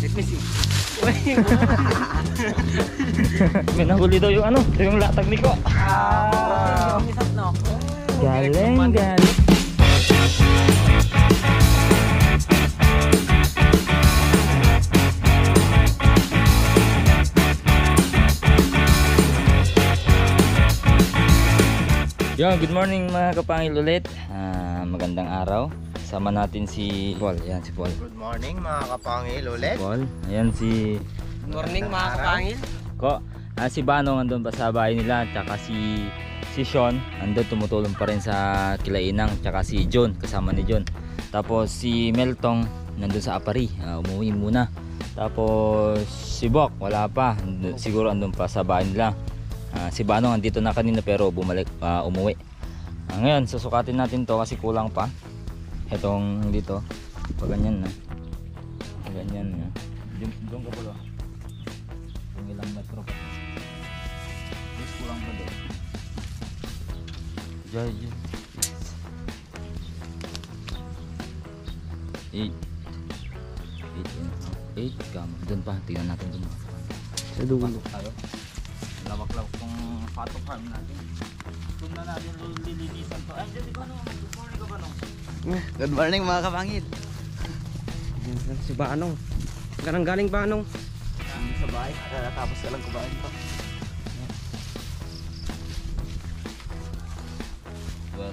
Missing. May nahuli daw yung ano, yung latag ni ko. Galing, galing. Yo, good morning mga kapangil ulit. Magandang araw. Sama natin si Paul. Ayan si Paul. Good morning mga kapangil ulit. Paul. Ayan si Good morning mga kapangil. Ko. Si Bano andun pa sa bahay nila. Tsaka si Sean andun tumutulong pa rin sa Kilainang. Tsaka si John kasama ni John. Tapos si Meltong nandun sa Apari. Umuwi muna. Tapos si Bok wala pa. Siguro andun pa sa bahay nila. Si Banong andito na kanina pero bumalik, umuwi. Ngayon susukatin natin to kasi kulang pa. Itong dito pag ganyan na. Ganyan na. Doon ka pala. Kung ilang metro pa. Yes, kulang pa doon. Diyan. 8 kamo. Doon pa, tingnan natin doon. Sa dulo tayo. Lawak-lawak kung pato farm natin. Kung na natin lilinisan to. Ay, di ba no? Good morning ka ba no? Good morning mga kapangil. Si Banong. Galing Banong. Sa bahay. Tapos ka lang kumain pa. Well.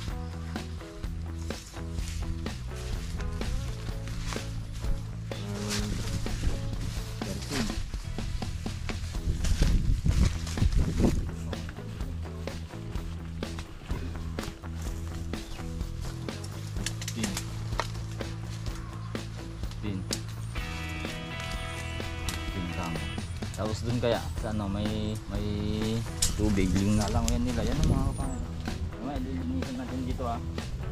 Tapos dun kaya sa ano may tubig yung nalangoyan nila yan ang mga kapangil. Lilinisan natin dito ha.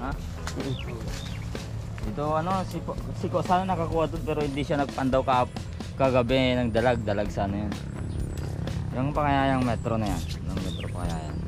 Dito ano si Ko sana nakakuha dun pero hindi siya nagpandaw kagabi ng dalag sana yan. Yung pakayayang metro na yan. Yung metro pakayayang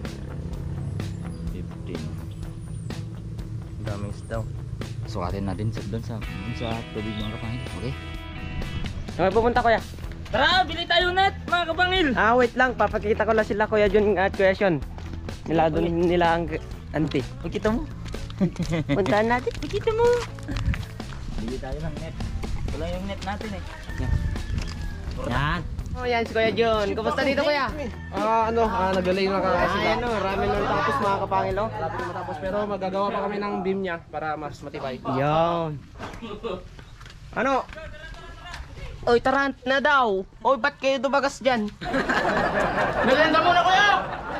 15. Daming staw. Sukatin natin dun sa tubig mga kapangil. Okay? Saan pupunta kuya? Tara, bili tayo net mga kapangil. Wait lang, papakita ko lang sila Kuya Jun at Kuya Sean. Nila doon nila ang auntie. Makita mo? Puntahan natin. Makita mo? Bili tayo ng net. Wala yung net natin eh. Yan. Oh, yan si Kuya Jun. Kumusta dito Kuya? Nagalay na kasi Ayan o, ramen na tapos mga kapangil o. Lapit na matapos pero magagawa pa kami ng beam niya para mas matibay. Yan. Ano? Oy, tarant na daw. Oy, ba't kayo dumagas dyan? Merienda muna kuya!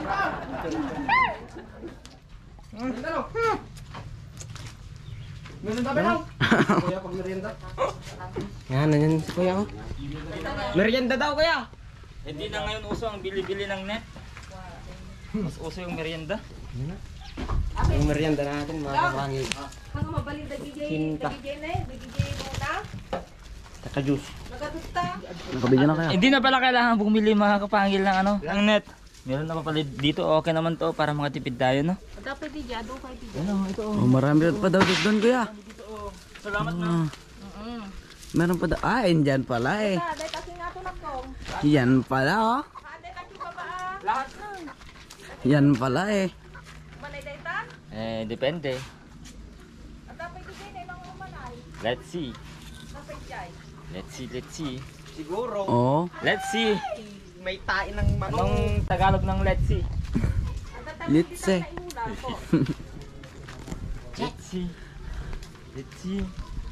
Merienda ba lang? Kuya, pag merienda. Yan, nanyan si Kuya o. Merienda daw Kuya. Hindi na ngayon uso ang bili-bili ng net. Mas uso yung merienda. Yung merienda natin mga kapangil. Ang mabalin dagijay, Sinta. dagijay na eh, dagijay muna. Taka juice. Nagatusta. Hindi na pala kailangan bumili mga kapangil ng ano, ng net. Meron na pa pala dito, okay naman to para makatipid tayo no. Dapat di ado kay di. Ano, ito oh. Marami pa daw doon kuya. Dito oh. Salamat na. Meron pa daw. Andyan pala eh. Dahil kasi nga to nakong. Yan pala oh. Dahil kasi pa ba? Lahat na. Yan pala eh. Manay dayta? Depende. At dapat di na ibang umanay. Let's see. Dapat jay. Let's see. Siguro, Oh. Let's see. may tain ng manong. Anong Tagalog ng let's see? At dapat Let's say. ko. Let's see.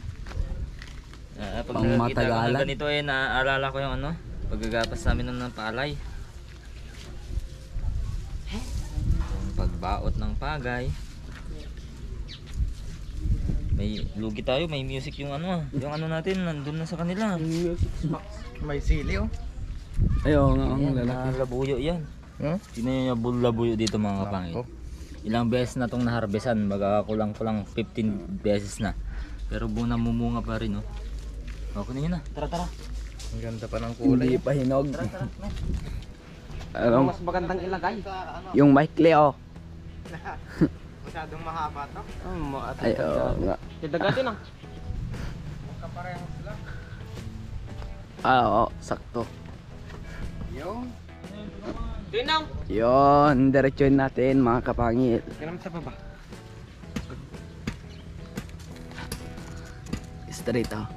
Pag Pang nakakita ko ng matagalan. ganito eh, naaalala ko yung ano, paggagapas namin ng palay. Yung pagbaot ng pagay. May lugi tayo, may music yung ano natin, nandun na sa kanila. May sili oh. Ayaw nga ang Ayan, lalaki. labuyo yan. Sino yung labuyo dito mga kapangil? Ilang beses na tong naharbesan, magkakulang-kulang 15 beses na. Pero buong namumunga pa rin, no? Okay na yun na, tara. Ang ganda pa ng Hindi kulay. pa hinog. Tara. Ano? Mas magandang ilagay. Yung Mikey oh. Masyadong mahaba to. Ayaw nga. Didagatin ah. Oo, sakto. Tinang! Yun, diretsuin natin mga kapangil. Ganun sa baba. Straight ah.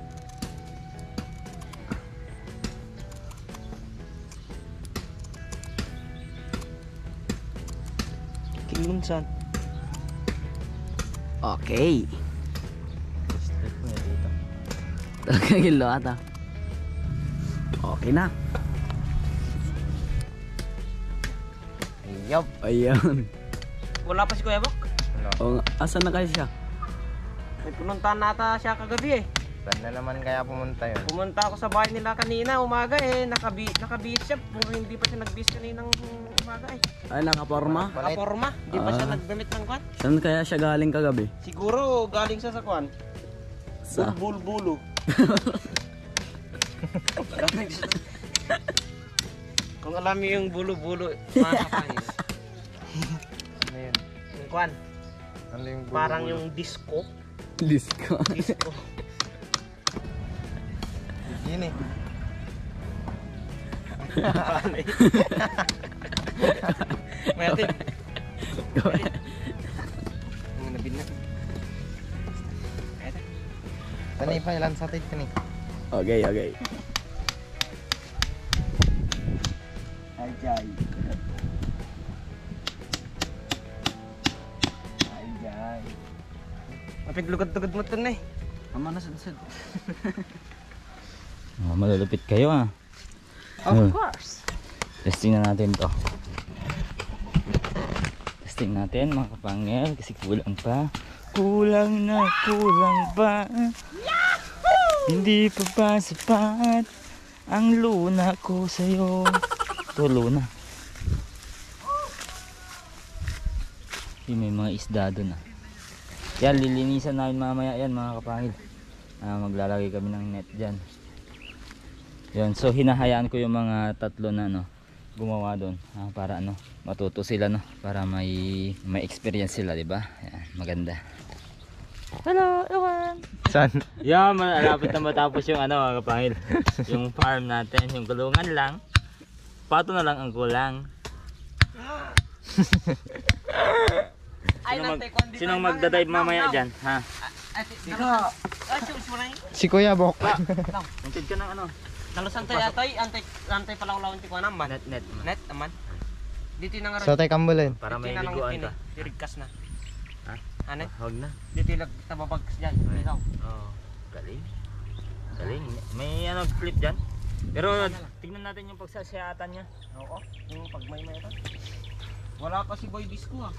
Kinunsan. Okay. Straight mo yan dito. Talaga gilo ata. Okay na. Yup. Ayun. Wala pa si Kuya Bok. O, asan na kayo siya? May pununtahan nata siya kagabi eh. Saan na naman kaya pumunta yun? Pumunta ako sa bahay nila kanina, umaga eh. Nakabihis siya. Mukhang hindi pa siya nagbihis kaninang umaga eh. Ay, nakaporma. Nakaporma. Hindi pa siya Ah. nagdamit ng kwan. Saan kaya siya galing kagabi? Siguro galing siya sa kwan. Sa? Bulbulo. Galing siya sa- Kung alam niyo yung bulo-bulo, mga kapangil. Ano yun? Yung kwan, Ano yung bulo-bulo? parang yung disco. Disco. Disco. Yun eh. May atin. Ang nabinat. Tanay pa ilan sa tit ni. Okay, okay. Ajay. Ajay. Mapig lugod-lugod mo ito na eh. Ama na sad. Oh, malulupit kayo ah. Of course. Testing na natin to. Testing natin mga kapangil kasi kulang pa. Kulang na kulang pa. Hindi pa ba sapat ang luna ko sa'yo. Ito luna. May mga isda doon ah. Yan, lilinisan namin mamaya yan mga kapangil. Maglalagay kami ng net dyan. Yan, so hinahayaan ko yung mga tatlo na gumawa doon para matuto sila para may experience sila, di ba? Yan, maganda. Hello, Ewan. Saan? Yeah, malapit na matapos yung mga kapangil. Yung farm natin, yung gulungan lang. Pato na lang ang kulang. Sinong magdadive mamaya dyan? Ha? Si Kuya Bok. Nantid ka ng Dalusan tayo atoy, antay palawlawan ti ko naman. net. Net aman. Dito na nga So tay kambulan. Para may liguan ka. Dirigkas na. Ha? Ano? Huwag na. Dito lag tababag diyan. Dito. Oo. Galing. Galing. May flip dyan. Pero tingnan natin yung pagsasiyatan niya. Oo. Yung pagmay ito. Wala pa si Boy Disco ah.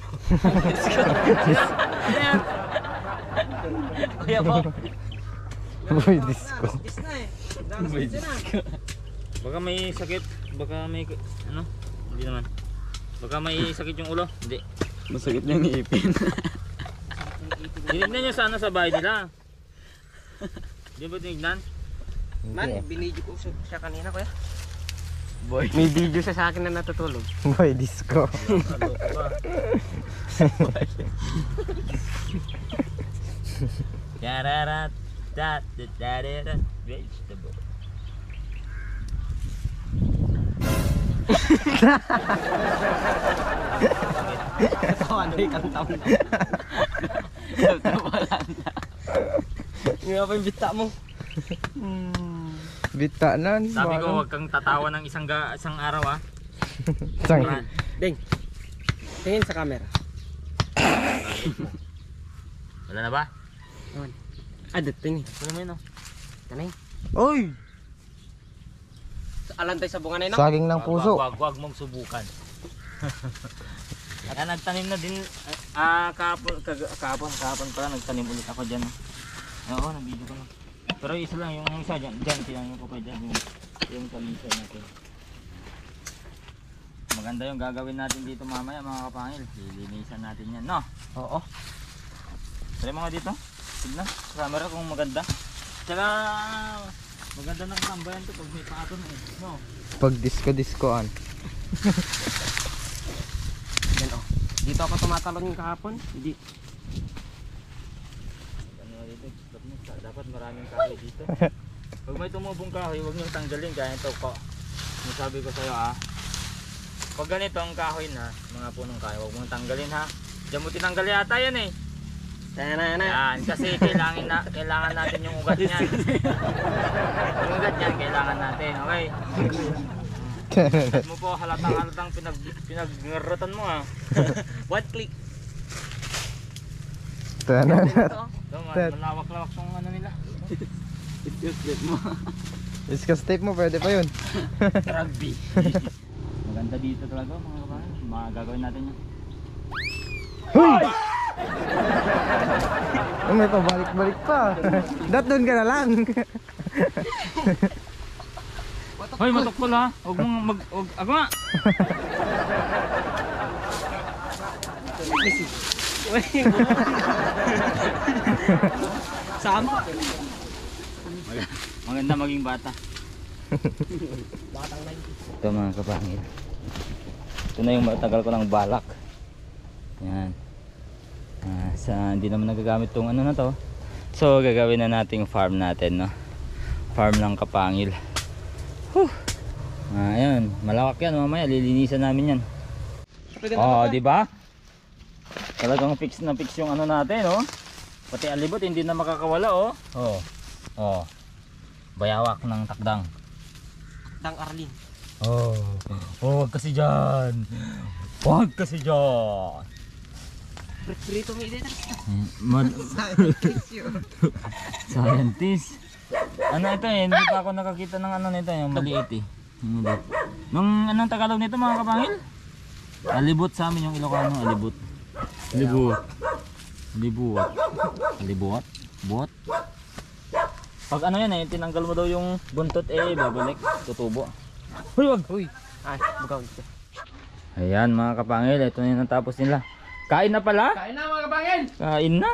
Ano yan? Kuya po. Boy disco. Dis na eh. Boy Disco. Baka may sakit. Baka may hindi naman. Baka may sakit yung ulo. Hindi. Masakit niyang ipin. Tinignan nyo sana sa bahay nila. Di ba tinignan? Man, binidyo ko siya kanina kuya. Boy. May video siya sa akin na natutulog. Boy disco. Ano ba? Yararat. Dat. Vegetable. Ano yung kantaw na? Nga pa yung bita mo. Bita nan. Sabi ko huwag kang tatawa ng isang araw ah. Sang. Ding. Tingin sa camera. Wala na ba? Tingin. Wala mo yun oh. Tanay. Oy! Alantay sa bunga na yun. Saging ng puso. Wag mong subukan. At nagtanim na din kahapon pala nagtanim ulit ako diyan. Oo, nabidyo ko na. Pero isa lang yung isa diyan, tinanong ko pa diyan yung kalisa natin. Maganda yung gagawin natin dito mamaya mga kapangil. Lilinisan natin yan, no? Oo. Try mga dito. Tignan, camera kung maganda. Tsaka maganda ng tambayan to pag may paton eh, no? Pag disco-discoan. Yan oh. Dito ako tumatalon kahapon. Hindi. Ano dito? Dapat maraming kahoy dito. Pag may tumubong kahoy, huwag niyong tanggalin kaya ito ko. Yung sabi ko sa'yo pag ganito ang kahoy na, mga punong kahoy, huwag mong tanggalin ha. Diyan mo tinanggal yata yan eh. Yan, kasi kailangan natin yung ugat niyan. Yung ugat niyan, kailangan natin, okay? At mo po, halatang pinagrutan mo One click. Tanan. Ito, malawak-lawak yung ano nila. Split mo. Discuss tape mo, pwede pa yun. Rugby. Maganda dito talaga mga kabayan. Gagawin natin yan. Huy! Oh, may pabalik-balik pa. Doon ka na lang. Hoy, matukpol ha. Huwag mong ako nga. Sama. Maganda maging bata. Ito mga kapangil. Ito na yung matagal ko ng balak. Yan. Hindi naman nagagamit tong ano na to. So gagawin na natin yung farm natin, no? Farm ng kapangil. Ayan, malawak yan, mamaya lilinisan namin yan. Di ba? Talagang fix na fix yung ano natin, oh. Pati alibot hindi na makakawala, oh. Bayawak ng takdang. Dang Arlin. Huwag kasi dyan. Huwag kasi dyan. Prito mo ito. Scientist. Ano ito eh, hindi pa ako nakakita ng ano nito, yung maliit eh. Nung anong Tagalog nito mga kapangil? Alibot sa amin yung Ilocano, alibot. Alibot. Bot. Pag ano yan eh, tinanggal mo daw yung buntot eh, babalik, tutubo. Huy, wag! Uy. Ay, bukaw dito. Ayan mga kapangil, ito na yung natapos nila. Kain na pala? Kain na mga kapangil! Kain na!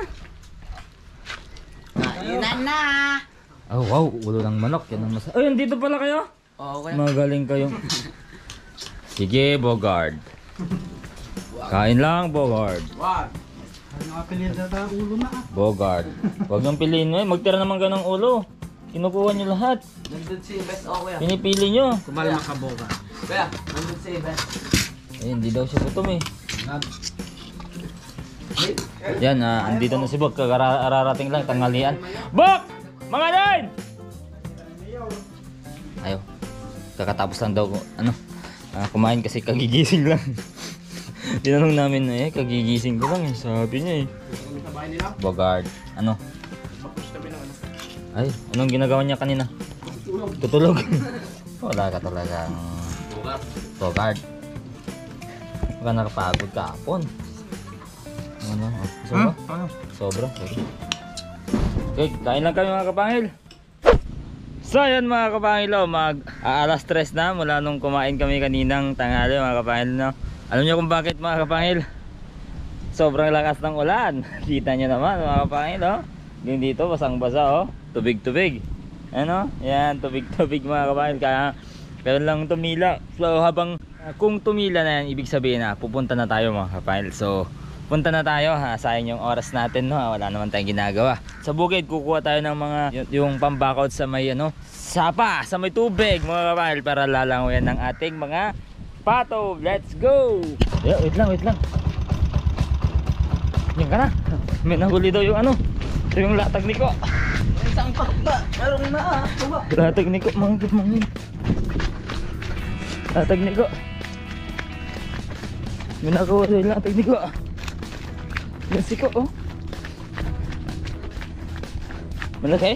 Kainan na! Oh wow, ulo ng manok, yan ang masarap. Ay, andito pala kayo? Oo, kuya. Magaling kayo. Sige, Bogard. Kain lang, Bogard. Wag! Ano nga pilihan na ulo na Bogard. Huwag nang piliin nyo eh. Magtira naman ka ng ulo. Kinukuha nyo lahat. Nandun si Best. Oo, kuya. Pinipili nyo. Kumalma ka boga. Kuya, nandun si Best. Eh, hindi daw siya gutom eh. Yan, andito na si Bog. Ararating lang, tanghalian. Bog! Mga line! Ayaw. Kakatapos lang daw kumain kasi kagigising lang. Tinanong namin na kagigising ko lang eh. Sabi niya eh. Sa bahay nila, Bogard. Ano? mapush kami ng ano. Ay, anong ginagawa niya kanina? Tutulog. Wala ka talagang Bogard. Baka nakapagod kahapon. Ano? Sobra? Sobra. Okay, kain lang kami mga kapangil. So yan mga kapangil, alas 3 na mula nung kumain kami kaninang tanghali mga kapangil, no? Alam niyo kung bakit mga kapangil? Sobrang lakas ng ulan. Kita niyo naman mga kapangil, oh. Yung dito basang-basa, oh. Tubig-tubig. Ano? Yan, tubig-tubig mga kapangil. Kaya lang tumila. So habang kung tumila na yan, ibig sabihin na pupunta na tayo mga kapangil. So punta na tayo ha. Sayang yung oras natin, no? Wala naman tayong ginagawa. Sa bukid kukuha tayo ng mga yung pambakod sa may sapa, sa may tubig mga kapangil, para lalangoyan ng ating mga pato. Let's go! Yeah, wait lang. Yan ka na. May nahuli daw yung ito yung latag ni ko. Isang pakta. Meron na Latag ni ko mga kapangil. Latag ni ko. May nakawa yung latag ni ko. Yan si ko, oh. Malaki?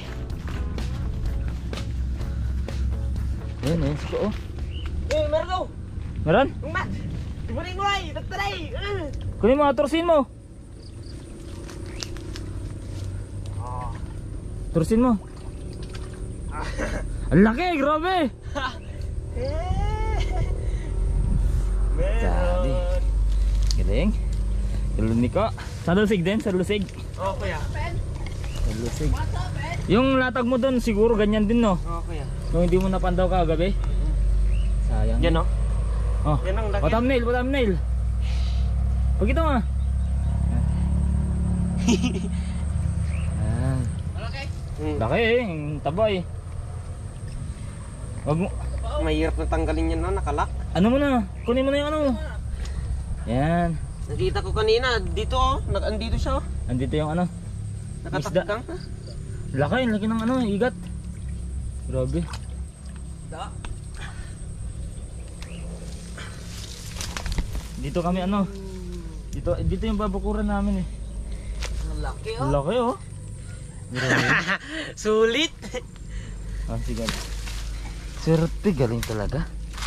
Yan, si ko, oh. Meron daw. Meron? Mat. Tibunin mo ay. Nagtaray. Kunin mo, tursin mo. Tursin mo. Ang laki, grabe. Sabi. Galing. Galing ko. Sa lusig din, sa lusig. Oo, kuya. Sa lusig. Yung latag mo doon siguro ganyan din, no? Oo, kuya. Nung hindi mo napandaw kagabi. Sayang. Yan, no? Oh. Yan ang laki. Thumbnail. Pagkita mo. Malaki. Laki eh, yung taba eh. Wag mo. Mahirap na tanggalin yan na, nakalak. Ano mo na? Kunin mo na yung ano. Yan. Nakita ko kanina, dito oh, andito siya oh. Andito yung ano. Nakatakgang. Laki ng ano, igat. Grabe. Dito kami ano. Dito yung babakuran namin eh. Laki Ang laki oh. Grabe. Sulit. Ah, sige. Swerte, galing talaga.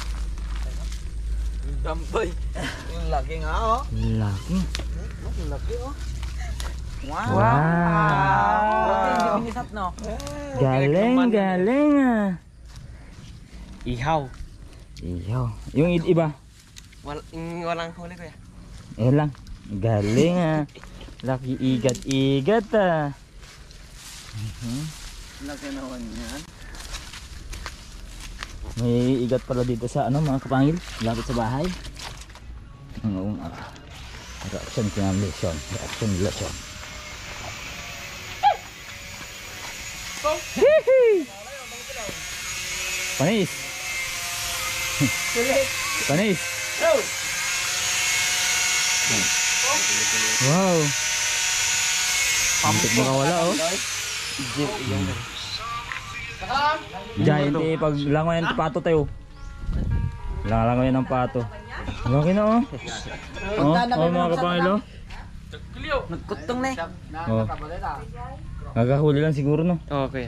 Dampay. Yung laki nga oh. Laki. Yung laki oh. Wow. Hindi binisap no. Galing ah. Ihaw. Iyo. Yung iba. Walang huli ko ya. Eh lang. Galing ah. Laki igat ah. Laki naman yan. May igat pala dito sa ano mga kapangil. Lapit sa bahay. Ang reaction kinamlation. Reaction lesson. Panis. Panis. Wow. Pampit makawala oh. Giant eh pag langoy ng pato tayo. Langoy ng pato. Laki na oh. Oh mga kapangil oh. Nagkutong na eh. Oh. Nagkahuli lang siguro no. Okay.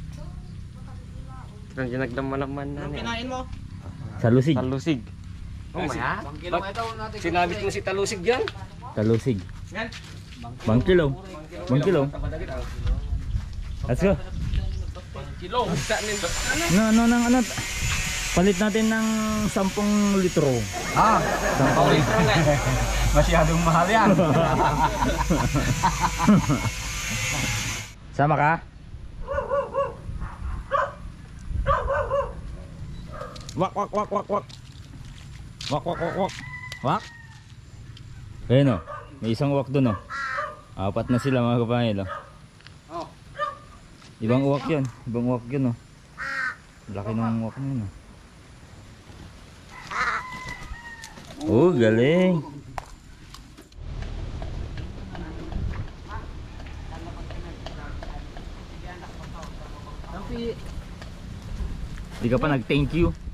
Pero nagdaman-naman na niya. Kinain mo? Salusig. Talusig. Oh maya. Sinabi ko si Talusig yan. Talusig. Bangkilo. Bangkilo. Let's go. Kilo. Ano? Palit natin ng 10 litro. Ah, 10 Litro nga. masyadong mahal yan. Sama ka? Wak. Wak. Ayun oh. May isang wak doon oh. Apat na sila mga kapangil oh. Ibang uwak yun. Oh. Laki ng uwak na yun oh. Oh, galing. Di ka pa nag-thank you.